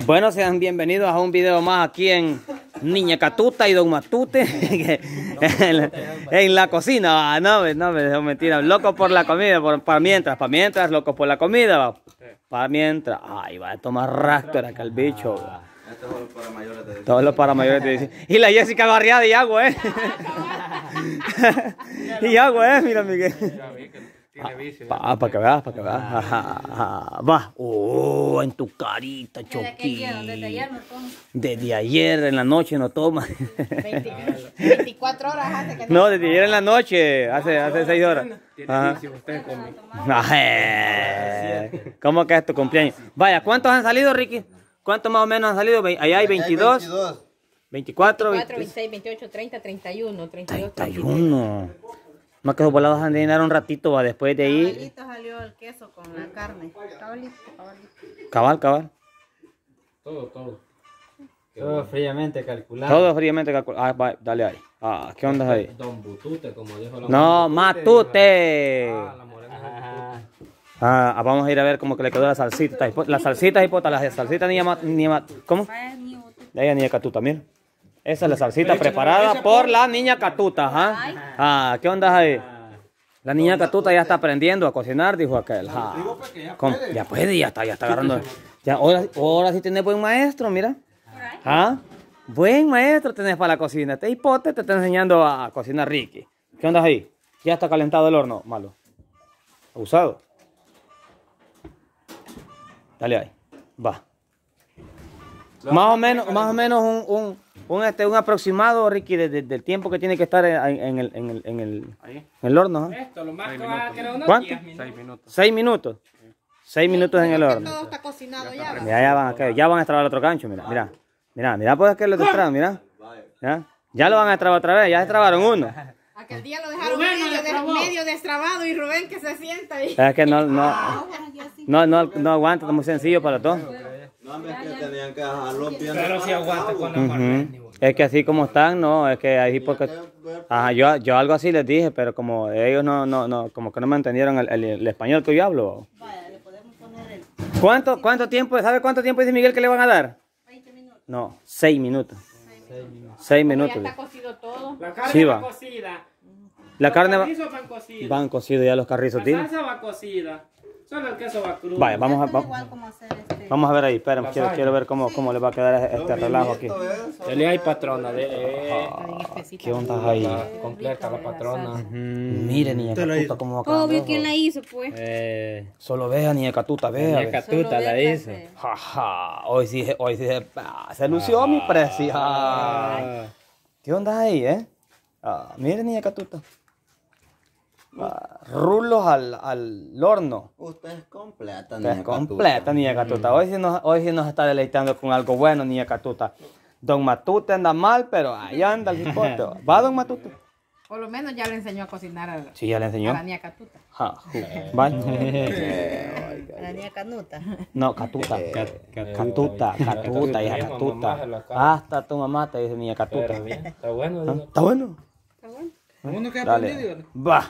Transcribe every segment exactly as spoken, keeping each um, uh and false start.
Bueno, sean bienvenidos a un video más aquí en Niña Catuta y Don Matute en, en la cocina. No, no, no, mentira. Locos por la comida, por, para mientras, para mientras, locos por la comida. Para mientras. Ay, va a tomar rastro acá el bicho. Esto es para mayores de Todos los para mayores te dicen. Y la Jessica barriada y agua, ¿eh? Y agua, ¿eh? Mira, Miguel. Ah, para que veas, para que veas. Ajá, ajá. Va. Oh, en tu carita, Choqui. Desde ayer no tomo. Desde ayer en la noche no toma. veinticuatro horas hace que no. No, desde ayer en la noche, hace, hace seis horas. Ajá. Ajá. ¿Cómo que es tu cumpleaños? Vaya, ¿cuántos han salido, Ricky? ¿Cuántos más o menos han salido? Allá hay veintidós. veinticuatro. veinticuatro, veintiséis, veintiocho, treinta, treinta y uno, treinta y dos, treinta y uno. Más que esos volados han de llenar un ratito, va, después de ahí. Cabalito salió el queso con la carne. Cabalito, cabalito. Cabal, cabal. Todo, todo. Todo fríamente calculado. Todo fríamente calculado. Ah, va, dale ahí. Ah, ¿qué onda ahí? Don Butute, como dijo la No, Matute. Ah, la morena. Ah, vamos a ir a ver cómo que le quedó la salsita. Las salsitas y potas, las salsitas ni ma, ni ma, ¿cómo? De ella niña Catuta, mira. Esa es la salsita preparada por la niña Catuta, ¿ah? Ah, ¿qué onda ahí? La niña Catuta ya está aprendiendo a cocinar, dijo aquel. Ah, ¿cómo? Ya puede, ya está, ya está agarrando. Ya, ahora, ahora sí tenés buen maestro, mira. ¿Ah? Buen maestro tenés para la cocina. Este hipote te está enseñando a cocinar Ricky. ¿Qué onda ahí? Ya está calentado el horno, malo. Abusado. Dale ahí. Va. Más o menos, más o menos un, un, un, este, un aproximado, Ricky, de, de, del tiempo que tiene que estar en, en, el, en, el, en, el, en el horno. ¿Eh? Esto, lo más que va a quedar unos ¿Cuánto? diez minutos. Seis minutos. Seis minutos. Seis minutos en el horno. Todo está cocinado ya. ¿Va? Mira, ya van a caer, ya van a extrabar el otro cancho, mira, mira. Mira, mira, pues que lo destraban, mira. ¿Ya? Ya lo van a extrabar otra vez, ya extrabaron uno. Aquel día lo dejaron medio, de, medio destrabado y Rubén que se sienta ahí. Es que no, no, no, no, no aguanta, es muy sencillo para todos. No, es que tenían que dejarlo bien. Pero si aguanta con la Uh marrana. -huh. Es que así como están, no, es que ahí porque... Ajá, yo, yo algo así les dije, pero como ellos no, no, no, como que no me entendieron el, el, el español que yo hablo. Vaya, le podemos poner el... ¿Cuánto, cuánto tiempo, sabe cuánto tiempo dice Miguel que le van a dar? veinte minutos. No, seis minutos. seis minutos. Seis Ya minutos. está cocido todo. La carne Sí, va va. cocida. La carne va... Los carrizos van cocidos. Van cocidos ya los carrizos, La tío. salsa va cocida. Solo el queso va crudo. Vaya, vamos a, Esto es va- igual como hacer este... vamos a ver ahí, espera, quiero, Lasaña. quiero ver cómo, cómo le va a quedar este relajo aquí. Dele ahí, patrona. De, eh, ¿Qué onda ahí? la completa la patrona. Mm, Mire, niña Catuta, cómo va a quedar. Obvio, ¿quién la hizo, pues? Eh, Solo vea, niña Catuta, vea. Niña vea. Catuta la hizo. Jaja, hoy sí, hoy sí, ah, se lució mi precio. Ah. ¿Qué onda ahí, eh? Ah, mire, niña Catuta. Ah, rulos al, al horno. Usted es completa, Que es niña completa, Catuta. niña Catuta. Hoy sí, nos, hoy sí nos está deleitando con algo bueno, niña Catuta. Don Matute anda mal, pero ahí anda el hipote. ¿Va, don Matute? Por lo menos ya le enseñó a cocinar a, Sí, ya le a enseñó. la niña Catuta. Ja, ju- ¿Va? A la niña Canuta. No, Catuta. Catuta, Catuta, hija Catuta. Hasta tu mamá te dice niña Catuta. Pero bien, está bueno. ¿Ah? ¿no? ¿Está bueno? ¿Está bueno? Uno que Dale. Va.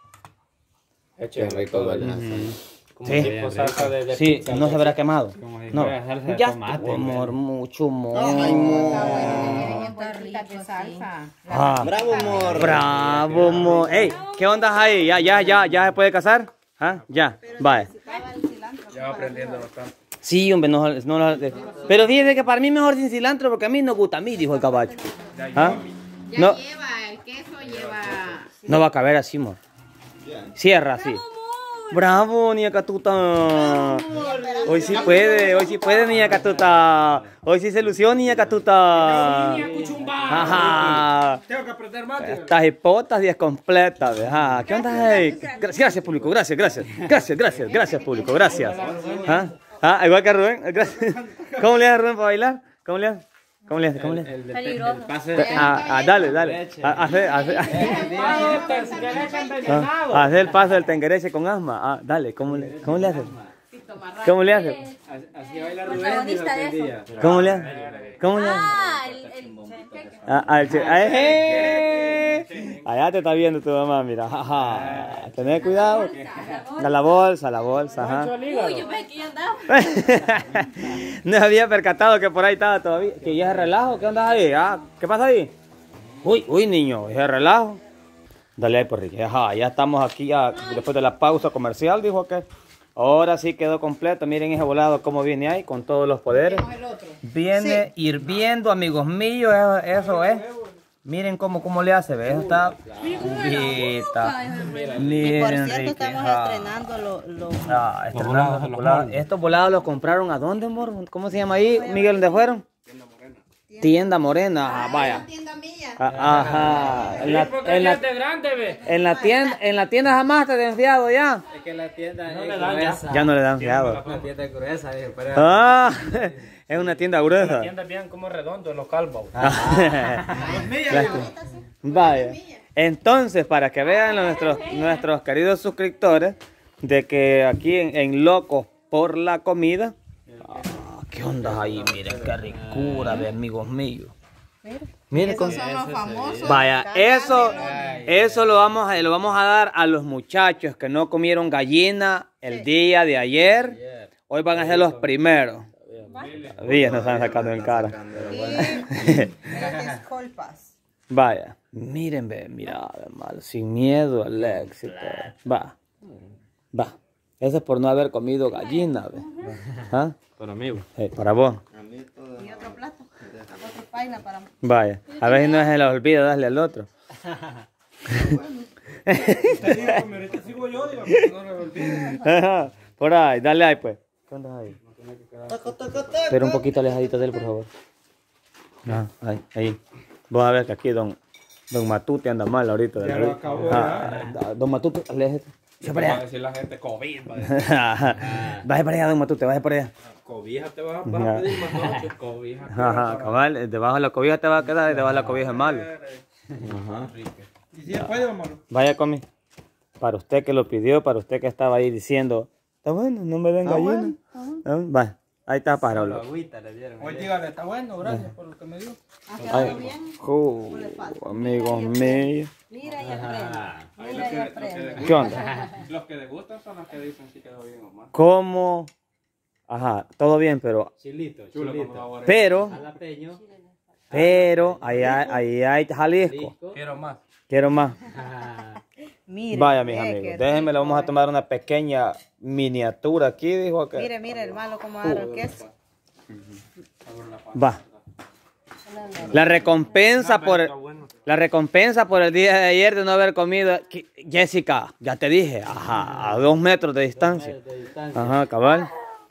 Hecho Qué rico huele a como Sí. tipo salsa de, de Sí, pizza, no se verá quemado. Como si No. fuera salsa de Ya tomate, estuvo, amor, güey. mucho amor. Ay, amor. Está bueno, tiene bien bolsitas de salsa. Ah, Bravo, amor. bravo, amor. Ey, ¿qué onda ahí? ¿Ya, ya, ya, ya se puede casar? ¿Ah? Ya, vaya. Ya va aprendiendo bastante. Sí, hombre, no, no, no, pero fíjese que para mí mejor sin cilantro porque a mí no gusta a mí, dijo el caballo. ¿Ah? Ya No, lleva el queso, lleva... no va a caber así, amor. Cierra así. Bravo, niña Catuta. Hoy sí puede, hoy sí puede, niña Catuta. Hoy sí se lució, niña Catuta. Ajá. Tengo que aprender más. Estas hipotas y es completa. Ajá. ¿Qué onda ahí? Gracias, gracias, público. Gracias, gracias. Gracias, gracias, gracias, público. Gracias. ¿Ah? ¿Ah? Igual que Rubén. Gracias. ¿Cómo le hace Rubén para bailar? ¿Cómo le hace? ¿Cómo le hace? ¿Cómo le hace? El, el, Peligroso. el pase de... Ah, ah, dale, dale. Ah, Hace, hace, ah, hace el paso del tenguereche con asma. Ah, dale, ¿cómo le, cómo le hace? ¿Cómo le hace? Así baila Rubén y lo entendía. ¿Cómo le hace? ¿Cómo le hace? Ah, el... el... Ah, ah, el che- ah, eh, Allá te está viendo tu mamá, mira. Ajá. Tener cuidado. A la bolsa, a la bolsa, ajá. Uy, yo pensé que ya andaba. No había percatado que por ahí estaba todavía. ¿Que ya es relajo? ¿Qué andas ahí? Ah, ¿qué pasa ahí? Uy, uy, niño, es relajo. Dale ahí por Ricky. Ajá, ya estamos aquí ya después de la pausa comercial, dijo que. Ahora sí quedó completo. Miren ese volado cómo viene ahí con todos los poderes. Viene hirviendo, amigos míos. Eso, eso es. Miren cómo, cómo le hace, ¿ves? Está purita. Y por cierto, estamos estrenando los... Lo... Ah, estrenando los volados. Estos volados los compraron ¿a dónde, amor? ¿Cómo se llama ahí, Miguel? ¿Dónde fueron? Tienda Morena, ajá, vaya. Tienda mía. Ah, ajá. En la, en la, grande, ve. en la tienda, en la tienda jamás te han fiado ya. Es que la tienda no le dan gruesa. Ya no le dan fiado. La tienda es gruesa, dije, pero Ah, es una tienda gruesa. la tienda bien como redondo en los calvos. Vaya. Entonces, para que vean nuestros, nuestros queridos suscriptores, de que aquí en, en Locos por la Comida, ah, ¿qué onda ahí? Miren qué ricura de amigos míos. Miren cómo Son los famosos. vaya, eso, eso lo vamos a, lo vamos a dar a los muchachos que no comieron gallina el día de ayer. Hoy van a ser los primeros. Todavía nos están sacando en cara. Disculpas. Vaya, miren, ve, mira, mal, sin miedo al éxito. Va, va. Eso es por no haber comido gallina, ve. ¿Ah? Para mí. Eh, para vos. Y otro plato. Otro paila para... Vaya, a ver si no se les olvida darle al otro. Ajá, por ahí, dale ahí pues. ¿Qué onda ahí? Pero un poquito alejadito de él, por favor. Ah, ahí, ahí. Vos a ver que aquí don, don Matute anda mal ahorita. Ya lo acabó, Ah, don Matute, aléjate. Vaya para Va a allá. decir la gente COVID. Va a decir, Vaya para allá, don Matute, vaya para allá. cobija te vas, vas a pedir más noche. Cobija. Ajá, cabal, debajo de la cobija te va a quedar y debajo de la cobija es malo. ¿Y si puede, hermano? Vaya conmigo. Para usted que lo pidió, para usted que estaba ahí diciendo, está bueno, no me den gallina. Ah, vaya, ahí está para hablar. Oye, dígale, está bueno, gracias por lo que me dio. Ay, uh, amigos míos. Mira y aprende. Mira y aprende. ¿Qué onda? Los que les gustan son los que dicen si quedó bien o mal. ¿Cómo? Ajá, todo bien, pero, Chilito, chilito. pero, pero, ahí hay, ahí hay Jalisco. Quiero más. Quiero más. Mire, Vaya, mis ve amigos, que déjenme, le vamos a rico. tomar una pequeña miniatura aquí, dijo que. Mire, mire, el malo como agarra el queso. Va. La recompensa por la recompensa por el día de ayer de no haber comido. Jessica, ya te dije, ajá, a dos metros de distancia. Ajá, cabal.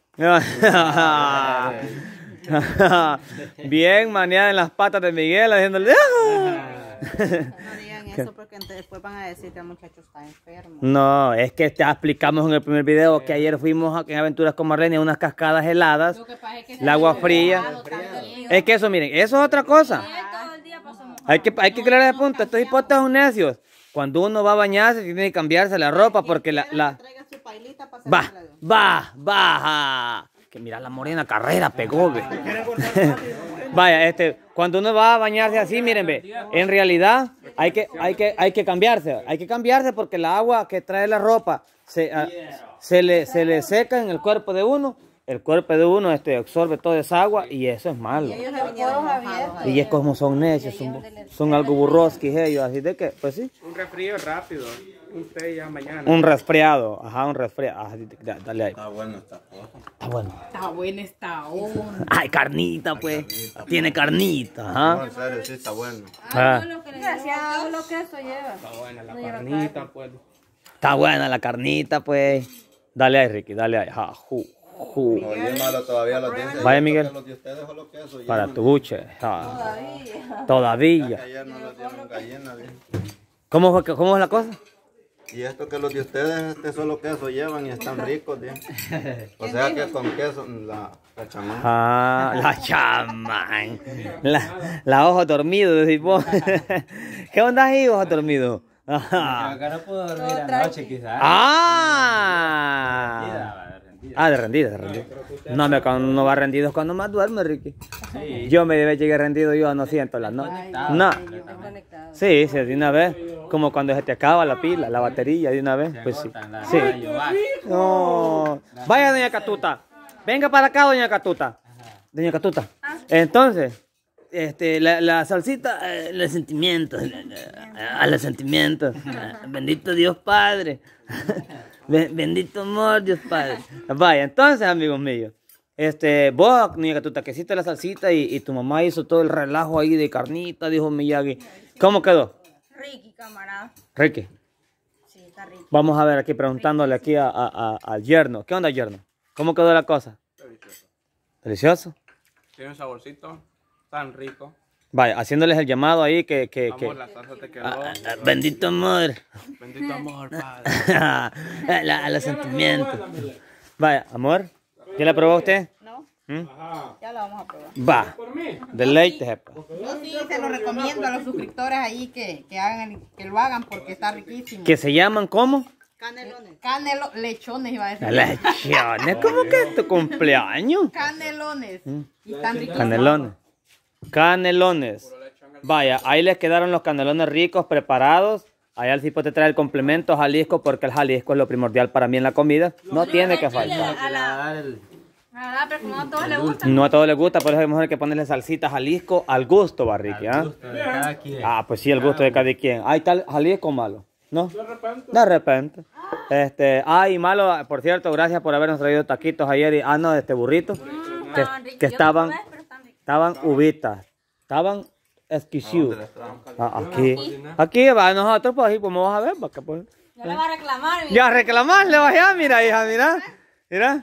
Bien maniada en las patas de Miguel, haciéndole. No digan eso porque entonces después van a decir que el muchacho está enfermo. No, es que te explicamos en el primer video que ayer fuimos a, en Aventuras con Marlene a unas cascadas heladas, Lo que pasa es que el agua fría. Es que eso, miren, eso es otra cosa. todo el día pasamos. Hay que, hay que aclarar ese punto. Estos hipotes son necios. Cuando uno va a bañarse, tiene que cambiarse la ropa porque la... la... Traiga su pailita para Va, hacerle. va, baja. Que mira la morena carrera, pegó, ve. Vaya, este, cuando uno va a bañarse así, miren, ve, en realidad hay que, hay que, hay que cambiarse, hay que cambiarse porque el agua que trae la ropa se, a- se, le, se le seca en el cuerpo de uno, el cuerpo de uno este, absorbe toda esa agua y eso es malo. Ellos se vinieron mojados. Y es como son necios, son, son algo burrosquis ellos, así de que, pues sí. Un resfrío rápido. Un té ya mañana. Un resfriado, ajá, un resfriado. Ajá, da- dale ahí. Está bueno esta cosa. Está bueno. Está buena esta onda. Ay, carnita, pues. Tiene carnita, No, ajá. en serio, sí está bueno. Ah, Gracias, lo que eso lleva. Está buena la carnita, pues. está buena la carnita, pues. Dale ahí, Ricky, dale ahí. Ajá, ju, ju. Oye, malo, todavía los dientes. Vaya, Miguel. Los de ustedes o lo que eso Para llevan. tu buche. ajá. Que Todavía. ayer no les dieron gallina, bien. ¿Cómo, fue que- ¿Cómo es la cosa? Y esto que los de ustedes, este solo queso llevan y están ricos, bien. O sea que con queso, la, la chamán. Ah, la chamán. La, la ojo dormido, decís vos. ¿Qué onda ahí, ojo dormido? Ajá. Acá no puedo dormir anoche, quizás. Ah. Ah, de rendida, de rendida. No, me cuando uno va rendido es cuando más duerme, Ricky. Yo me debe llegar rendido, yo no siento las noches. No. Sí, sí, de una vez. Como cuando se te acaba la pila, la batería, de una vez. Pues sí. Sí. No. Vaya, doña Catuta. Venga para acá, doña Catuta. Doña Catuta. Entonces, este, la, la salsita, eh, los sentimientos, a los sentimientos. Bendito Dios Padre. Bendito amor, Dios Padre. Vaya, entonces, amigos míos, este, vos, doña Catuta, que hiciste la salsita y, y tu mamá hizo todo el relajo ahí de carnita, dijo Miyagi. ¿Cómo quedó? Ricky, camarada. Ricky. Sí, está rico. Vamos a ver aquí preguntándole aquí a, a, a- al yerno. ¿Qué onda, yerno? ¿Cómo quedó la cosa? Delicioso. ¿Delicioso? Tiene un saborcito tan rico. Vaya, haciéndoles el llamado ahí que... que, que... Amor, la salsa te quedó. Ah, ah, bendito amor. Bendito amor, padre. a, la- a los sentimientos. Vaya, amor. ¿Ya la probó usted? ¿No? ¿Mm? Ya la vamos a probar. Va. Deleite, jepa. Yo sí se lo recomiendo a los suscriptores ahí que, que, hagan, el- que lo hagan porque está riquísimo. ¿Que se llaman cómo? Canelones. Canelo, lechones iba a decir. Lechones. ¿Cómo que es tu cumpleaños? Canelones. Y están riquísimos. Canelones. Canelones. Vaya, ahí les quedaron los canelones ricos, preparados. Allá el tipo te trae el complemento Jalisco porque el Jalisco es lo primordial para mí en la comida. No tiene que faltar. A la... Ah, pero como a todos les gusta. No a todos les gusta, por eso es mejor que ponerle salsita Jalisco al gusto, Barriqui. ¿Ah? Ah, pues sí, el gusto de cada quien. Ahí está el Jalisco malo, ¿no? De repente. De repente. Este, ay, malo, por cierto, gracias por habernos traído taquitos ayer. Y, ah, no, este burrito. Que, que estaban, estaban uvitas. Estaban exquisitos. Ah, aquí. Aquí va, nosotros, pues, ahí, como vas a ver, porque, pues, Ya le va a reclamar. mi- ya a reclamarle, vaya, mira, hija, mira. Mira.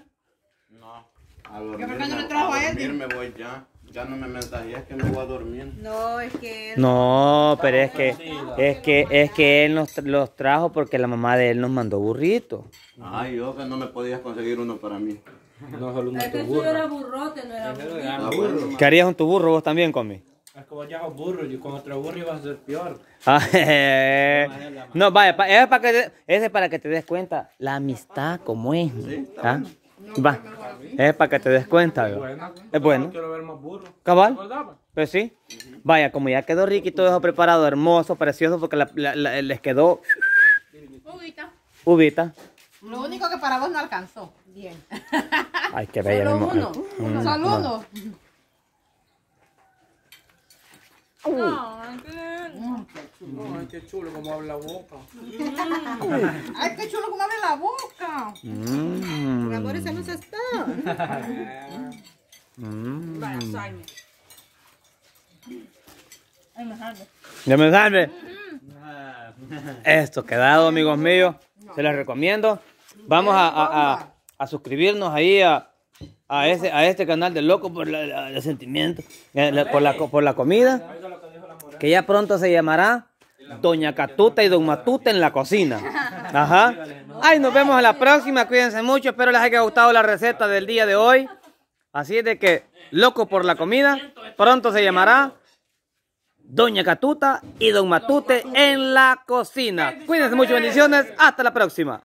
A dormir, por qué no me- le trajo a a él? dormir me voy ya. Ya no me mensajes que me voy a dormir. No, es que... No, pero es que, es que, es que él nos tra- los trajo porque la mamá de él nos mandó burritos. Ay, yo que no me podías conseguir uno para mí. Es que eso era burrote, no era burrito. Ah, bueno. ¿Qué harías con tu burro vos también, conmigo? Es como ya es burro, y con otro burro iba a ser peor. Ah, eh, no, vaya, pa- es para que te- ese es para que te des cuenta la amistad como es. ¿Ah? Va, es para que te des cuenta. ¿no? Es bueno. Quiero ver más burro. Cabal, pues sí. Vaya, como ya quedó rico y todo eso preparado, hermoso, precioso, porque la- la- la- les quedó Uvita. uvita. Lo único que para vos no alcanzó. Bien. Ay, qué bella. Solo mi uno. mujer. Mm, Solo no. uno. Ay, qué- Ay, qué chulo como habla la boca. Ay, qué chulo como abre la boca. Mm, Mi amor, esa no se está. mm. Vaya, saña. Ay, me salve. Ya me salve. Esto quedado, amigos míos. Se les recomiendo. Vamos a, a- a- a suscribirnos ahí a, a, ese, a este canal de Loco por la, la- el sentimiento, eh, la- por, la, co- por la comida, que ya pronto se llamará Doña Catuta y Don Matute en la cocina. Ajá. Ay, nos vemos en la próxima. Cuídense mucho. Espero les haya gustado la receta del día de hoy. Así es de que Loco por la comida pronto se llamará Doña Catuta y Don Matute en la cocina. Cuídense mucho, bendiciones. Hasta la próxima.